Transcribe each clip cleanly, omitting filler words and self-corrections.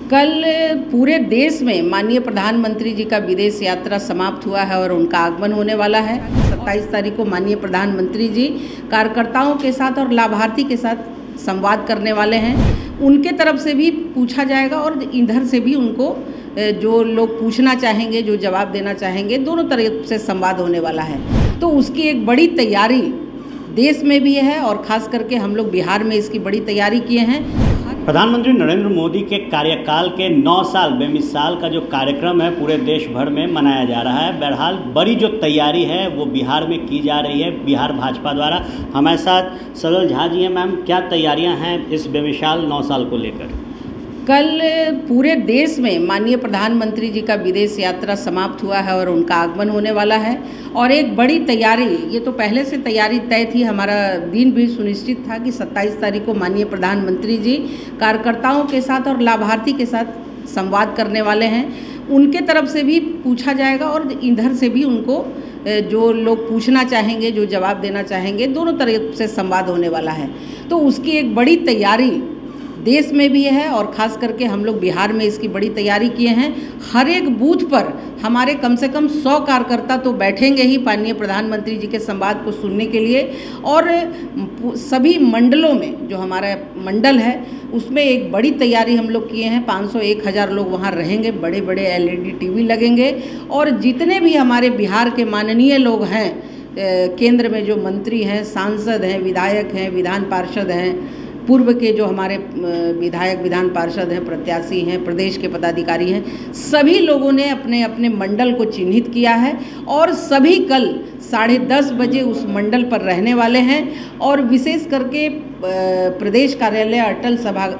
कल पूरे देश में माननीय प्रधानमंत्री जी का विदेश यात्रा समाप्त हुआ है और उनका आगमन होने वाला है। 27 तारीख को माननीय प्रधानमंत्री जी कार्यकर्ताओं के साथ और लाभार्थी के साथ संवाद करने वाले हैं। उनके तरफ से भी पूछा जाएगा और इधर से भी उनको जो लोग पूछना चाहेंगे, जो जवाब देना चाहेंगे, दोनों तरफ से संवाद होने वाला है। तो उसकी एक बड़ी तैयारी देश में भी है और ख़ास करके हम लोग बिहार में इसकी बड़ी तैयारी किए हैं। प्रधानमंत्री नरेंद्र मोदी के कार्यकाल के 9 साल बेमिसाल का जो कार्यक्रम है पूरे देश भर में मनाया जा रहा है। बहरहाल बड़ी जो तैयारी है वो बिहार में की जा रही है, बिहार भाजपा द्वारा। हमारे साथ सजल झा जी हैं। मैम, क्या तैयारियां हैं इस बेमिसाल 9 साल को लेकर? कल पूरे देश में माननीय प्रधानमंत्री जी का विदेश यात्रा समाप्त हुआ है और उनका आगमन होने वाला है और एक बड़ी तैयारी, ये तो पहले से तैयारी तय थी। हमारा दिन भी सुनिश्चित था कि 27 तारीख को माननीय प्रधानमंत्री जी कार्यकर्ताओं के साथ और लाभार्थी के साथ संवाद करने वाले हैं। उनके तरफ से भी पूछा जाएगा और इधर से भी उनको जो लोग पूछना चाहेंगे, जो जवाब देना चाहेंगे, दोनों तरफ से संवाद होने वाला है। तो उसकी एक बड़ी तैयारी देश में भी है और ख़ास करके हम लोग बिहार में इसकी बड़ी तैयारी किए हैं। हर एक बूथ पर हमारे कम से कम 100 कार्यकर्ता तो बैठेंगे ही माननीय प्रधानमंत्री जी के संवाद को सुनने के लिए। और सभी मंडलों में जो हमारा मंडल है उसमें एक बड़ी तैयारी हम लोग किए हैं। 500-1000 लोग वहाँ रहेंगे, बड़े बड़े LED TV लगेंगे और जितने भी हमारे बिहार के माननीय लोग हैं, केंद्र में जो मंत्री हैं, सांसद हैं, विधायक हैं, विधान पार्षद हैं, पूर्व के जो हमारे विधायक, विधान पार्षद हैं, प्रत्याशी हैं, प्रदेश के पदाधिकारी हैं, सभी लोगों ने अपने अपने मंडल को चिन्हित किया है और सभी कल 10:30 बजे उस मंडल पर रहने वाले हैं। और विशेष करके प्रदेश कार्यालय अटल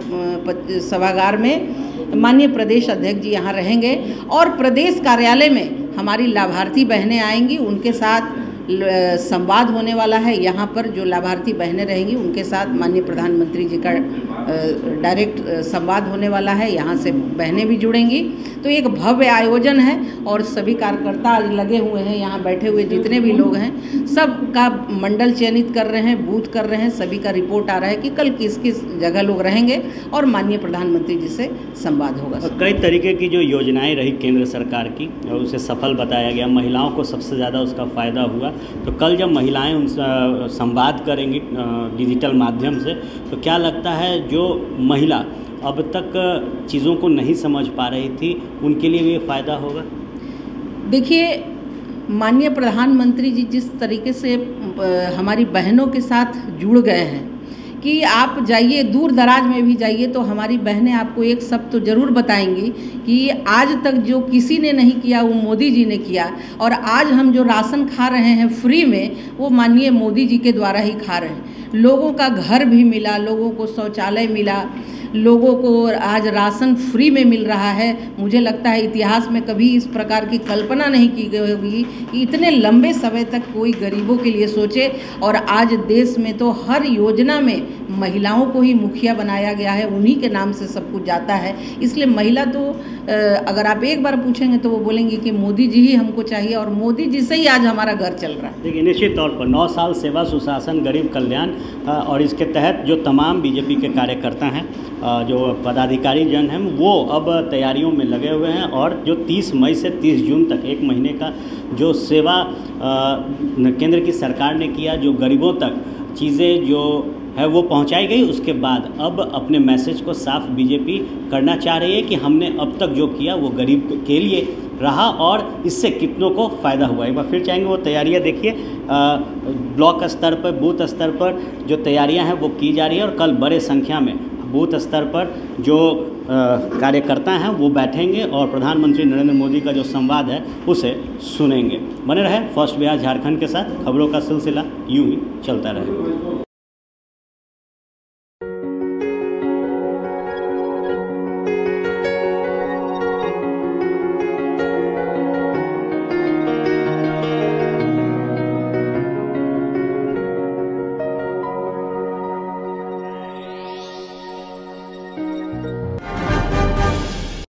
सभागार में माननीय प्रदेश अध्यक्ष जी यहाँ रहेंगे और प्रदेश कार्यालय में हमारी लाभार्थी बहनें आएंगी, उनके साथ संवाद होने वाला है। यहाँ पर जो लाभार्थी बहनें रहेंगी उनके साथ माननीय प्रधानमंत्री जी का डायरेक्ट संवाद होने वाला है। यहाँ से बहनें भी जुड़ेंगी। तो एक भव्य आयोजन है और सभी कार्यकर्ता लगे हुए हैं। यहाँ बैठे हुए जितने भी लोग हैं सब का मंडल चयनित कर रहे हैं, बूथ कर रहे हैं। सभी का रिपोर्ट आ रहा है कि कल किस किस जगह लोग रहेंगे और माननीय प्रधानमंत्री जी से संवाद होगा। कई तरीके की जो योजनाएँ रही केंद्र सरकार की और उसे सफल बताया गया, महिलाओं को सबसे ज़्यादा उसका फ़ायदा हुआ। तो कल जब महिलाएं उनसे संवाद करेंगी डिजिटल माध्यम से, तो क्या लगता है जो महिला अब तक चीज़ों को नहीं समझ पा रही थी उनके लिए भी ये फ़ायदा होगा? देखिए, माननीय प्रधानमंत्री जी जिस तरीके से हमारी बहनों के साथ जुड़ गए हैं कि आप जाइए, दूर दराज में भी जाइए तो हमारी बहनें आपको एक शब्द तो ज़रूर बताएंगी कि आज तक जो किसी ने नहीं किया वो मोदी जी ने किया। और आज हम जो राशन खा रहे हैं फ्री में, वो माननीय मोदी जी के द्वारा ही खा रहे हैं। लोगों का घर भी मिला, लोगों को शौचालय मिला, लोगों को आज राशन फ्री में मिल रहा है। मुझे लगता है इतिहास में कभी इस प्रकार की कल्पना नहीं की गई होगी कि इतने लंबे समय तक कोई गरीबों के लिए सोचे। और आज देश में तो हर योजना में महिलाओं को ही मुखिया बनाया गया है, उन्हीं के नाम से सब कुछ जाता है। इसलिए महिला तो अगर आप एक बार पूछेंगे तो वो बोलेंगे कि मोदी जी ही हमको चाहिए और मोदी जी से ही आज हमारा घर चल रहा है। देखिए, निश्चित तौर पर 9 साल सेवा, सुशासन, गरीब कल्याण और इसके तहत जो तमाम बीजेपी के कार्यकर्ता हैं, जो पदाधिकारी जन हैं, वो अब तैयारियों में लगे हुए हैं। और जो 30 मई से 30 जून तक 1 महीने का जो सेवा केंद्र की सरकार ने किया, जो गरीबों तक चीज़ें जो है वो पहुंचाई गई, उसके बाद अब अपने मैसेज को साफ बीजेपी करना चाह रही है कि हमने अब तक जो किया वो गरीब के लिए रहा और इससे कितनों को फ़ायदा हुआ। एक बार फिर चाहेंगे वो तैयारियां देखिए, ब्लॉक स्तर पर, बूथ स्तर पर जो तैयारियां हैं वो की जा रही है और कल बड़े संख्या में बूथ स्तर पर जो कार्यकर्ता हैं वो बैठेंगे और प्रधानमंत्री नरेंद्र मोदी का जो संवाद है उसे सुनेंगे। बने रहे फर्स्ट बिहार झारखंड के साथ। खबरों का सिलसिला यूं ही चलता रहे।